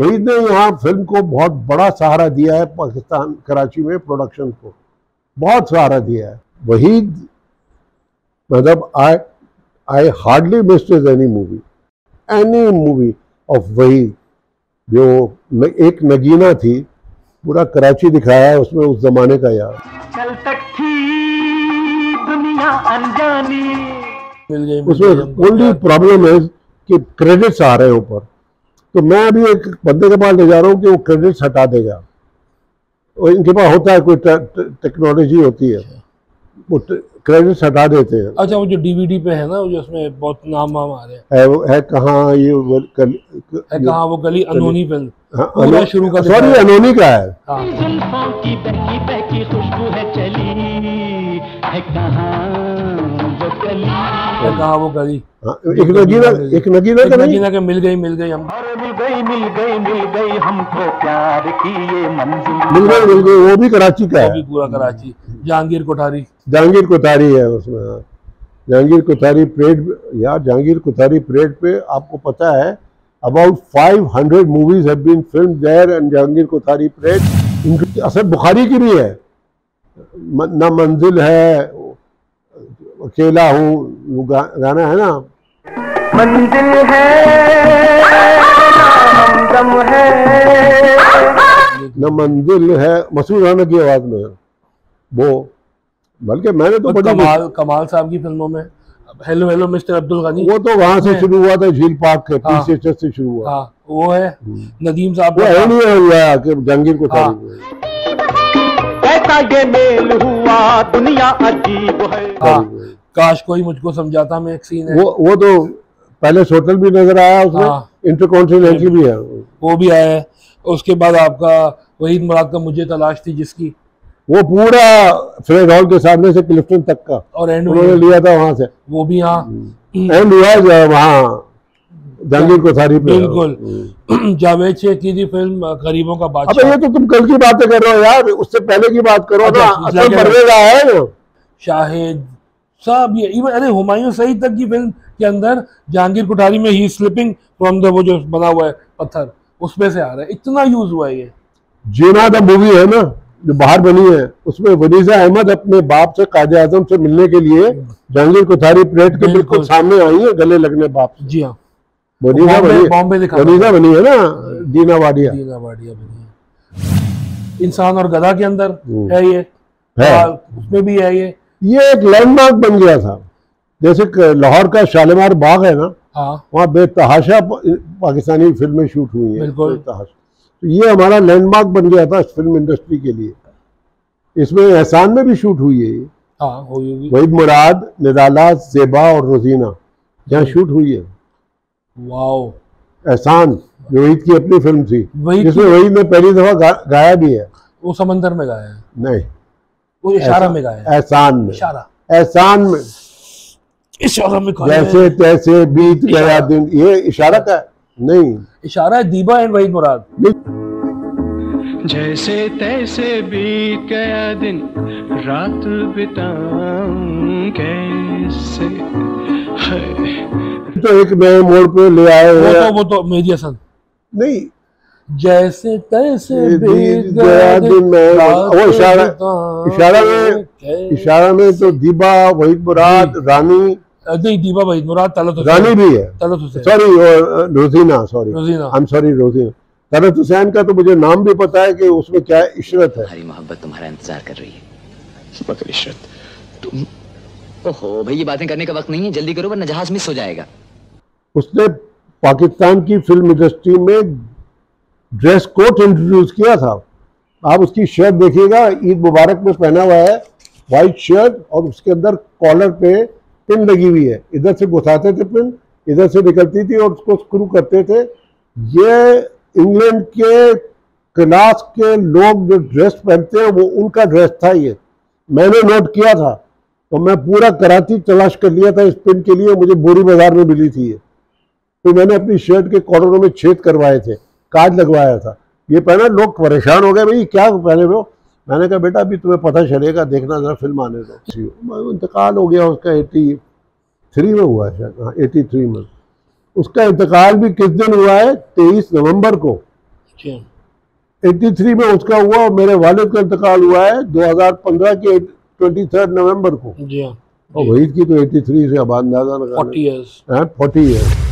वहीद ने यहाँ फिल्म को बहुत बड़ा सहारा दिया है, पाकिस्तान कराची में प्रोडक्शन को बहुत सहारा दिया है। वहीद मतलब I hardly missed any movie of Waheed. जो एक नगीना थी, पूरा कराची दिखाया है उसमें उस जमाने का यार। कल तक थी दुनिया अनजानी, उसमें ओनली प्रॉब्लम है कि क्रेडिट्स आ रहे हैं ऊपर। तो मैं अभी एक बंदे के पास ले जा रहा हूँ कि वो क्रेडिट्स हटा देगा। और इनके पास होता है कोई टेक्नोलॉजी होती है, वो क्रेडिट्स हटा देते हैं। अच्छा, वो जो डीवीडी पे है ना, वो जो उसमें बहुत नाम आ रहे है कहाँ ये कहाँ वो गली अनोनी फिल्म। हाँ, पूरा शुरू का सॉरी अनोनी का है। हाँ। की बहकी बहकी खुशबू है चली है कहाँ वो गली। एक नगीना के मिल गई हम। मिल गई हमको प्यार की ये मंजिल। मिल गई वो भी कराची का है, वो भी पूरा कराची। जहांगीर कोठारी है उसमें। जहांगीर कोठारी परेड यार, जहांगीर कोठारी परेड पे आपको पता है about 500 movies have been filmed there and Jahangir Kothari parade. Asad Bukhari की भी है ना, मंजिल है, अकेला हूँ, वो गाना है ना, मंजिल है हमदम है न मंजिल है, मसूद राना की आवाज में वो। बल्कि मैंने तो कमाल साहब की फिल्मों में hello hello mister Abdul Ghani, वो तो वहां से शुरू हुआ था, झील पार्क के पीछे से शुरू हुआ। हाँ, वो है नदीम साहब वो है नहीं हुआ कि जहांगीर कोठारी ऐसा ये मेल हुआ दुनिया अजीब है। काश कोई मुझको समझाता में एक सीन है, वो तो पहले होटल भी नजर आया उसमें, इंटरकॉन्टिनेंटल भी है, वो भी आया है। उसके बाद आपका वहीद मुराद का मुझे तलाश थी जिसकी, वो पूरा फ्रेड हॉल के सामने से क्लिफ्टन तक का और एंड उन्होंने लिया था वहां से, वो भी यहाँ एंड हुआ वहाँ जहांगीर कोठारी पे। बिल्कुल। जावेद शेख की थी फिल्म गरीबों का बादशाह। अब ये तो तुम कल की बातें कर रहे हो यार, उससे पहले की बात करो ना। असल परवेज है ना, शाहिद सब ये इवन, अरे हुमायूं सईद तक की फिल्म के अंदर जहांगीर कोठारी में ही स्लिपिंग फ्रॉम द वो जो बना हुआ है पत्थर, उसमें से आ रहा है, इतना यूज हुआ है ये। जीना द मूवी है ना जो बाहर बनी है, उसमें वनीजा अहमद अपने बाप से कायदे आजम से मिलने के लिए जहांगीर कोठारी परेड के बिल्कुल सामने आई है, गले लगने बाप से। जी हाँ, वनीजा बनी है ना, दीना वाडिया बनी है। इंसान और गधा के अंदर है ये, उसमें भी है ये एक लैंडमार्क बन गया था। जैसे लाहौर का शालीमार बाग है ना, वहाँ बेतहाशा पाकिस्तानी फिल्में शूट हुई है, तो ये हमारा लैंडमार्क बन गया था फिल्म इंडस्ट्री के लिए। इसमें एहसान में भी शूट हुई है ये, वहीद मुराद, निराला, ज़ेबा और रोजीना यहाँ शूट हुई है। वाओ। एहसान जो वहीद की अपनी फिल्म थी, जिसमें वहीद ने पहली दफा गाया भी है। वो समंदर में गाया है? नहीं, वो इशारा में गाया है। एहसान में, एहसान में, इशारा में जैसे तैसे बीत गया दिन, ये इशारा का नहीं, इशारा है दीबा एंड वहीद मुराद। जैसे तैसे बीत गया दिन, रात बिताऊं कैसे, तो एक नए मोड़ पे ले आए हैं। वो तो मेरी हसन नहीं, जैसे तैसे बीत गया दिन, वो इशारा में तो दीबा, वहीद मुराद, रानी, नहीं दीबा, वहीद मुराद, रानी भी है, सॉरी रोजीना, रोजीना। तलत हुसैन का तो मुझे नाम भी पता है कि उसमें क्या है, इशरत है। हमारी मोहब्बत तुम्हारा इंतजार कर रही है। मगर इशरत तुम, ओहो भाई ये बातें करने का वक्त नहीं है, जल्दी करो वरना जहाज मिस हो जाएगा। उसने पाकिस्तान की फिल्म इंडस्ट्री में ड्रेस कोड इंट्रोड्यूस किया था। आप उसकी शर्ट देखिएगा, ईद मुबारक में पहना हुआ है, वाइट शर्ट, और उसके अंदर कॉलर पे पिन लगी हुई है, इधर से घुसाते थे पिन, इधर से निकलती थी और उसको स्क्रू करते थे। ये इंग्लैंड के क्लास के लोग जो ड्रेस पहनते हैं वो उनका ड्रेस था। ये मैंने नोट किया था, तो मैं पूरा कराची तलाश कर लिया था इस पिन के लिए, मुझे बोरी बाजार में मिली थी ये। तो मैंने अपनी शर्ट के कॉलरों में छेद करवाए थे, काज लगवाया था। ये पहना, लोग परेशान हो गए, भाई क्या पहने हो। मैंने कहा बेटा अभी तुम्हें पता चलेगा, देखना जरा फिल्म आने दो। इंतकाल हो गया उसका 83 में हुआ है शायद, हाँ 83 में। उसका इंतकाल भी किस दिन हुआ है, 23 नवंबर को। अच्छा 83 में उसका हुआ और मेरे वालिद का इंतकाल हुआ है 2015 के 23 नवंबर को। जी हाँ और वहीद की तो 83 से अब अंदाजा लगा 40 इयर्स 40 है।